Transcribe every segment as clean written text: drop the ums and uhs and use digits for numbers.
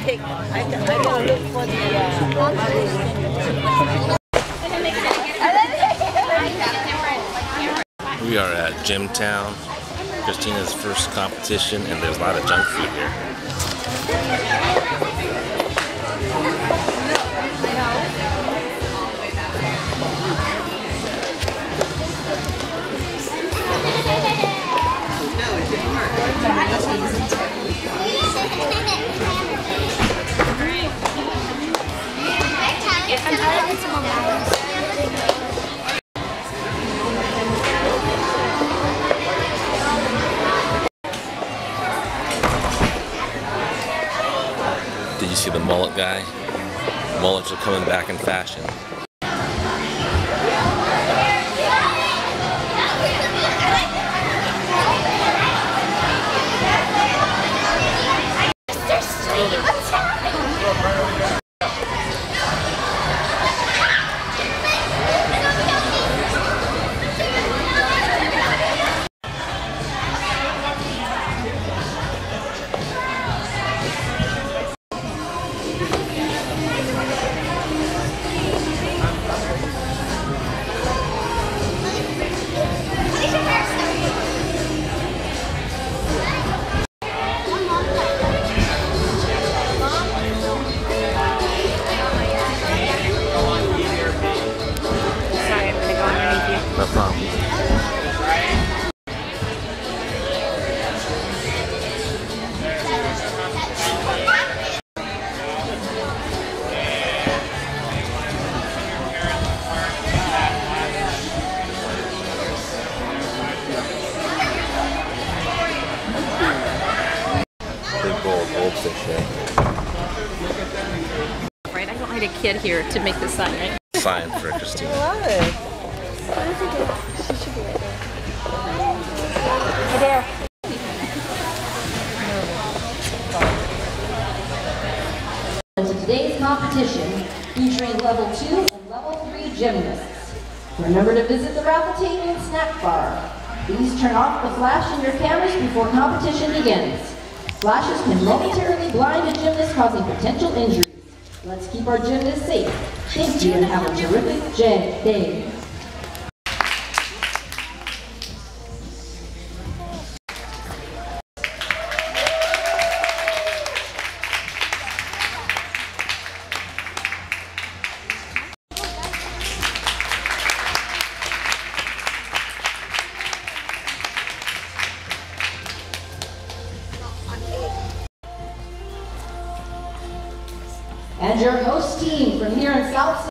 I gotta look for the We are at Gymtown, Christina's first competition, and there's a lot of junk food here. Did you see the mullet guy? Mullets are coming back in fashion. No problem. Big goldfish there. Right, I don't need a kid here to make the sign, right? Sign for Christina. I love it. What is it? She should be right there. Right there. To today's competition, featuring level 2 and level 3 gymnasts. Remember to visit the raffle table and snack bar. Please turn off the flash in your cameras before competition begins. Flashes can momentarily blind a gymnast, causing potential injuries. Let's keep our gymnasts safe. Thank you and have a terrific day. And your host team from here in South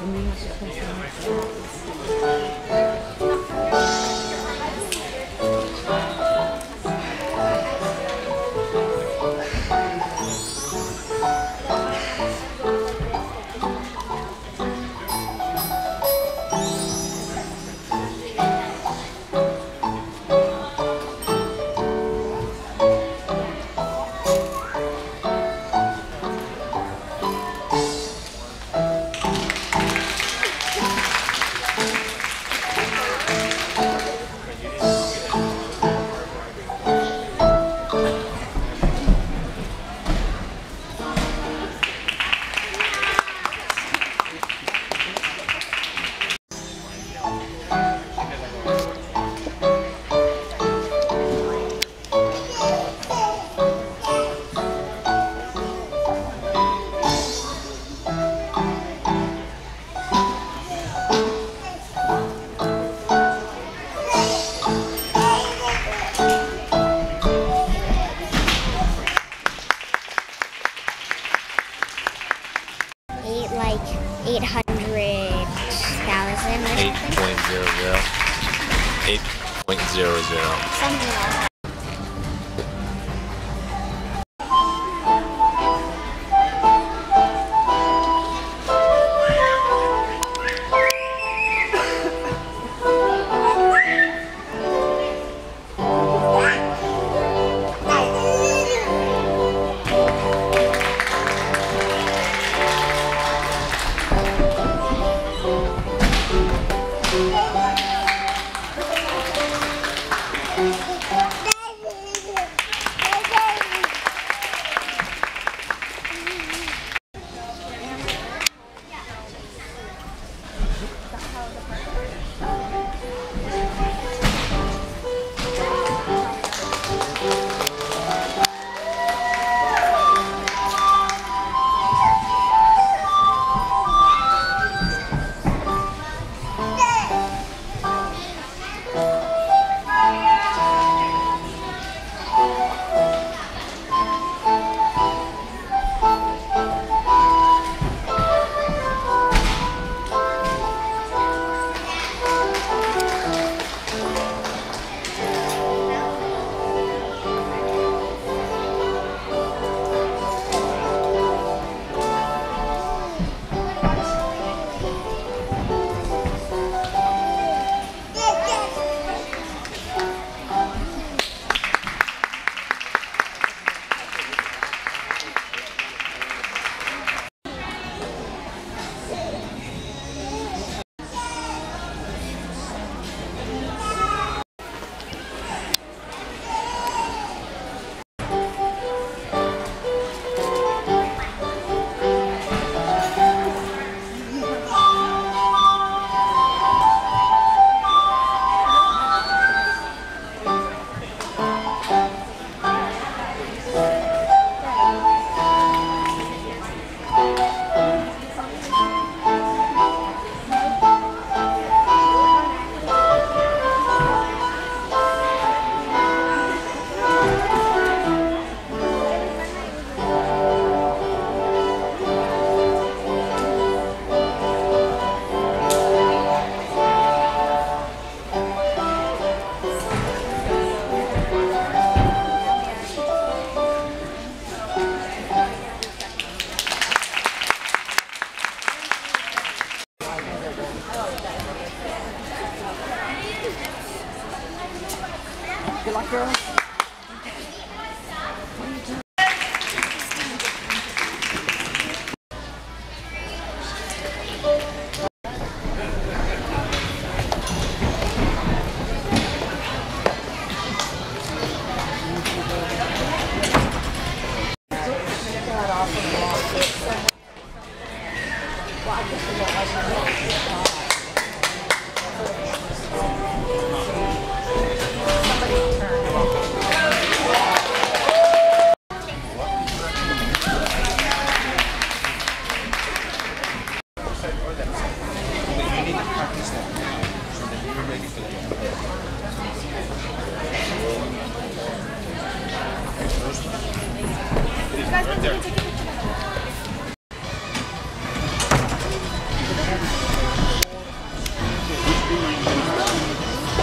Like 800,000 or something. 8.00. 8.00. Something like that. Good luck, girl. You guys want to take a picture?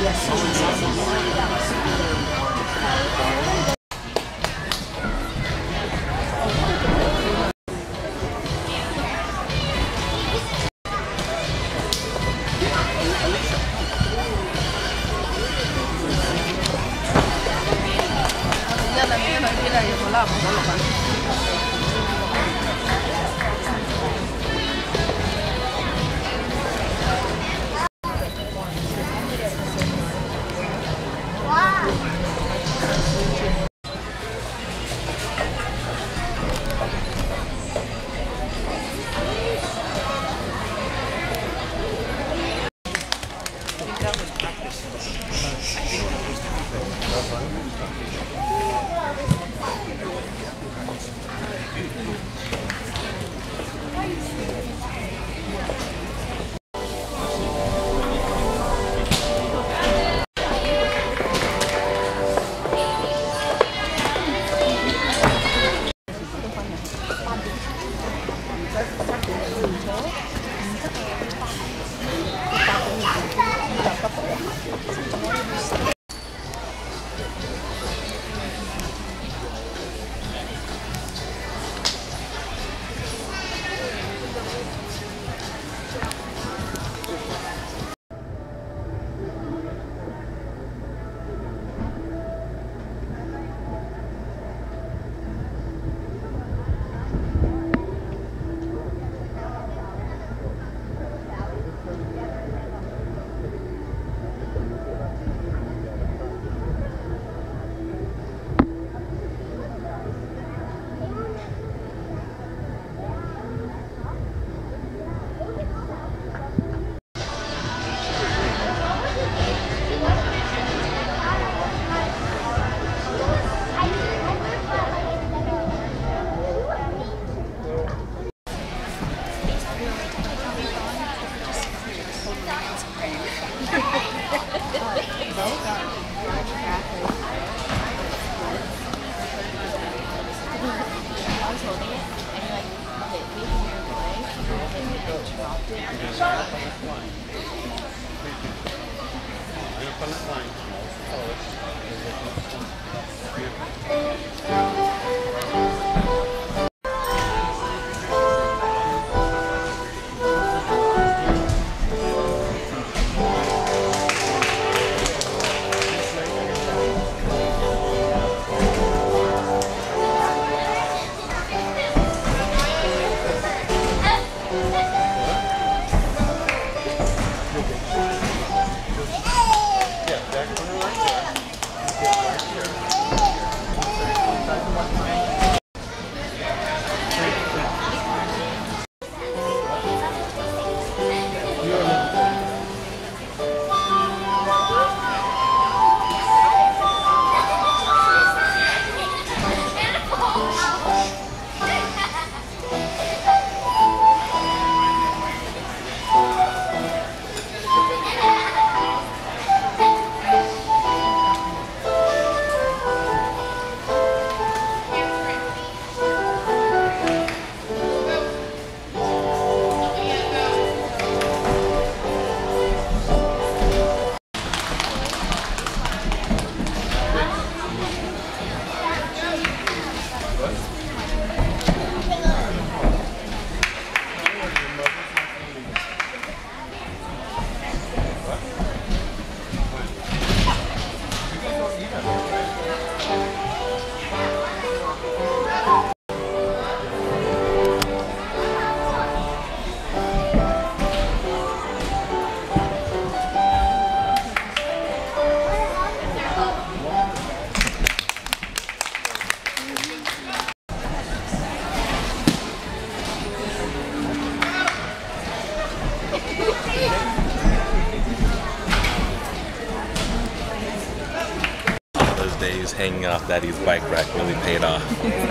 Days hanging off Daddy's bike rack really paid off.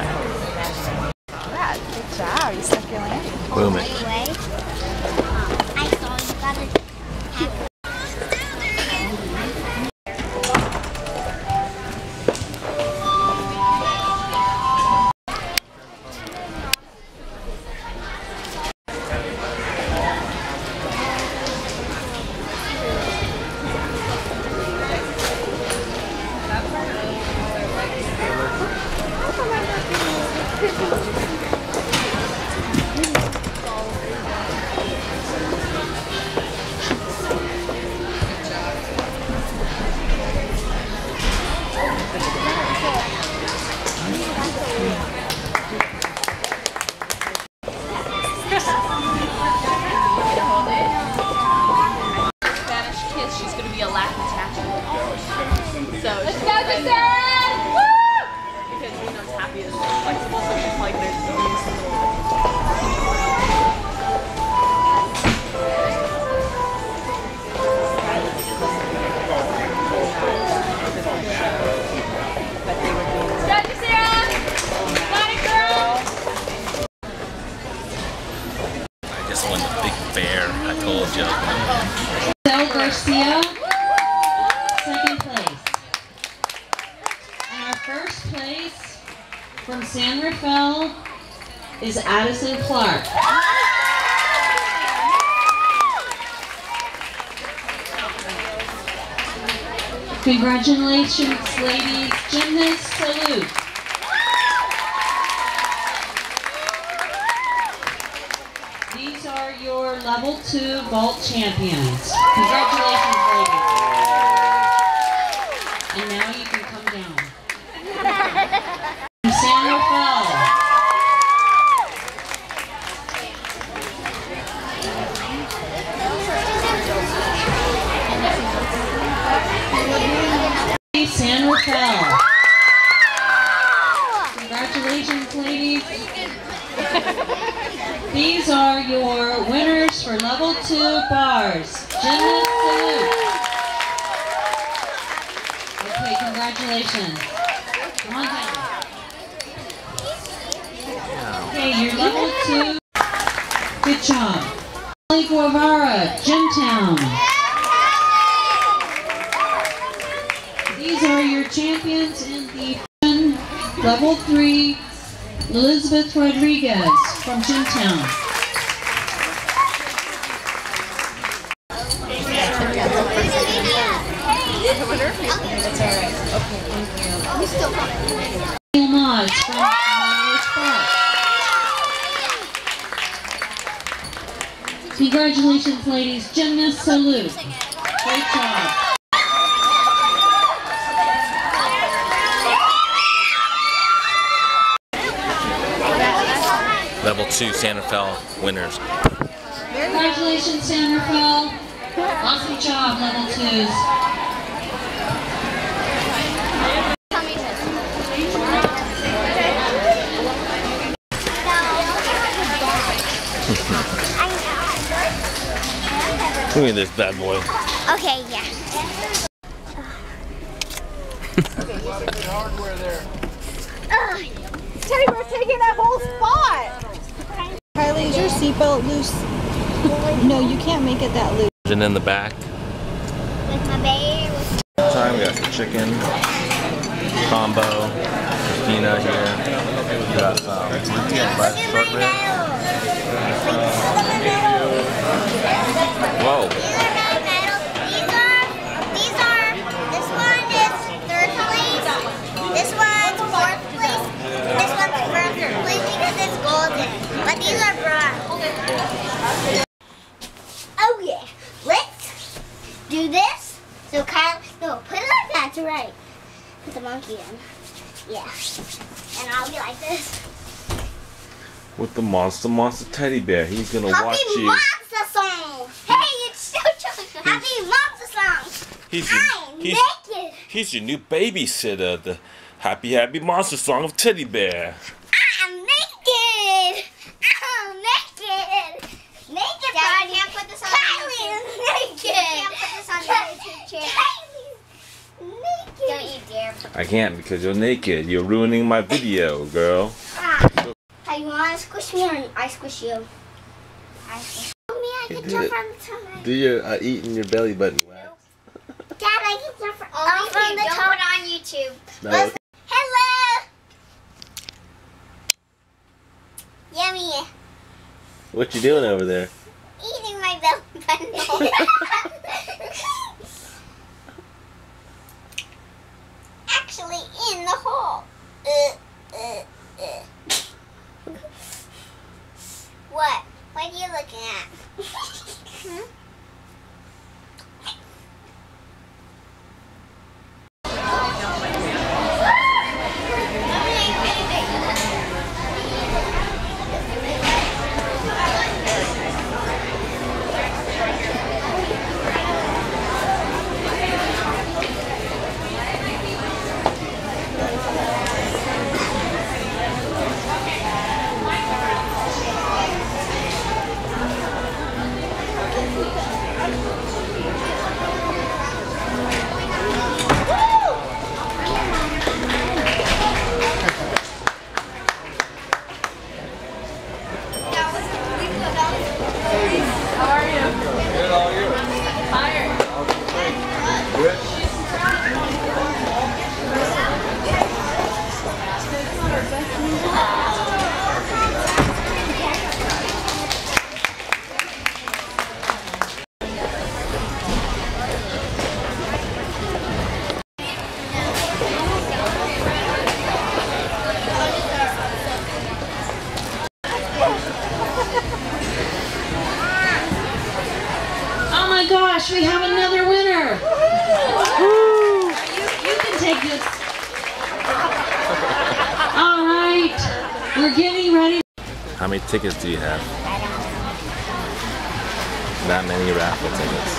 Yeah, good job. You stuck your landing. Boom it. Anyway, I saw you gotta have joke. Del Garcia, second place. And our first place from San Rafael is Addison Clark. Congratulations, ladies. Gymnast salute. These are your level 2 vault champions. Congratulations, ladies. And now you can come down. From San Rafael. San Rafael. Congratulations, ladies. These are your winners for level 2 bars. Gymnast salute. Okay, congratulations. Come on down. Okay, your level 2. Good job. Ali Guevara, Gemtown. These are your champions in the level 3, Elizabeth Rodriguez from Gemtown. Neil Mods from Monroe Spark. Congratulations, ladies. Gymnast salute. Great job. Level 2 San Rafael winners. Congratulations, San Rafael. Awesome job, level 2s. Look at this bad boy. Okay, yeah. Teddy, we're taking that whole spot. Kylie, is your seatbelt loose? No, you can't make it that loose. And in the back. With my baby. Time we got some chicken combo. Christina here. We got some bread shortbread. Whoa. This one is 3rd place. This one's 4th place. This one's 1st place because it's golden. But these are bronze. Oh yeah. Let's do this. So Kyle, no, put it like that to right. Put the monkey in. Yeah. And I'll be like this. With the monster teddy bear. He's gonna watch Happy you. Monster Song! Hey, it's still Happy Monster Song! I'm naked! He's your new babysitter, the Happy Monster Song of Teddy Bear. I'm naked! I'm naked! Naked! Dad, I can't put this on Kylie is naked! I can't put this on the YouTube channel. Naked! Don't you dare. I can't because you're naked. You're ruining my video, girl. Hey, you want to squish me or I squish you? I squish you. I can jump from the top. Do your eating your belly button wax. Dad, I can jump from the top. Don't put on YouTube. No. Hello! Yummy. What you doing over there? Eating my belly button. Actually, in the hole. What? What are you looking at? Hmm? How are you? gosh, we have another winner. You can take this. All right, we're getting ready. How many tickets do you have? That many raffle tickets.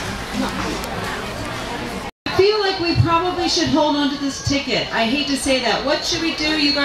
I feel like we probably should hold on to this ticket. I hate to say that. What should we do, you guys?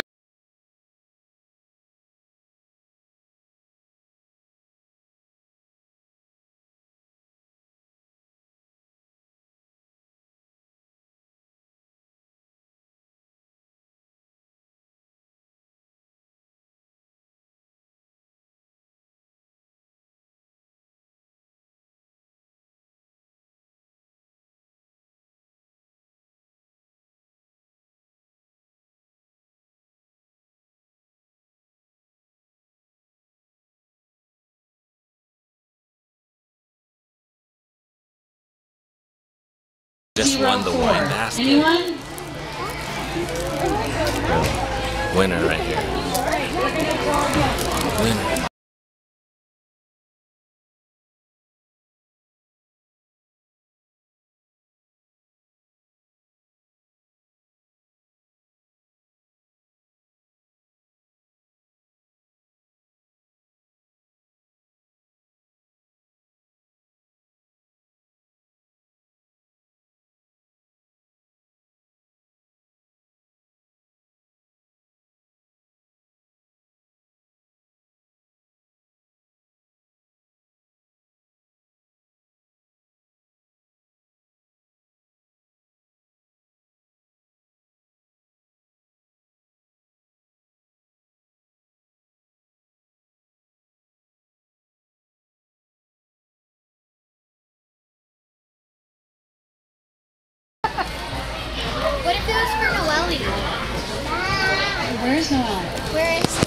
Just won the wine basket. Anyone? Winner right here. Winner. What if it was for Noelle? Where's Noel? Where is